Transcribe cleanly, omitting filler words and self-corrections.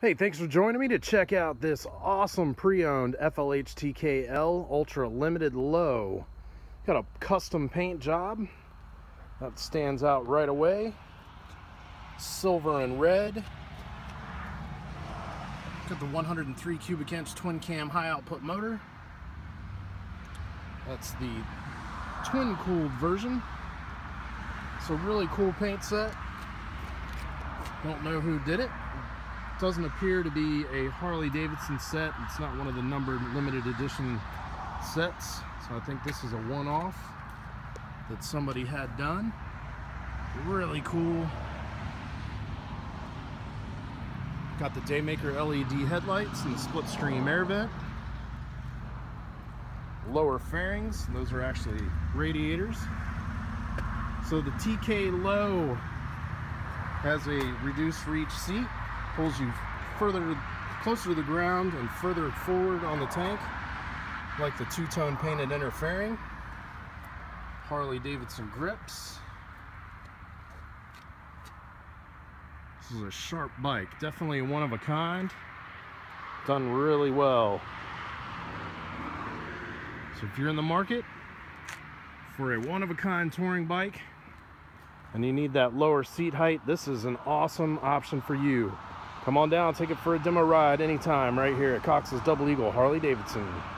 Hey, thanks for joining me to check out this awesome pre-owned FLHTKL Ultra Limited Low. Got a custom paint job that stands out right away. Silver and red. Got the 103 cubic inch twin cam high output motor. That's the twin cooled version. It's a really cool paint set. Don't know who did it. Doesn't appear to be a Harley-Davidson set. It's not one of the numbered limited edition sets, so I think this is a one-off that somebody had done. Really cool. Got the Daymaker LED headlights and the split stream air vent. Lower fairings, those are actually radiators. So the TK Low has a reduced reach seat. Pulls you closer to the ground and further forward on the tank, like the two-tone painted inner fairing. Harley-Davidson grips. This is a sharp bike, definitely one of a kind. Done really well. So if you're in the market for a one-of-a-kind touring bike and you need that lower seat height, this is an awesome option for you. Come on down, take it for a demo ride anytime right here at Cox's Double Eagle Harley-Davidson.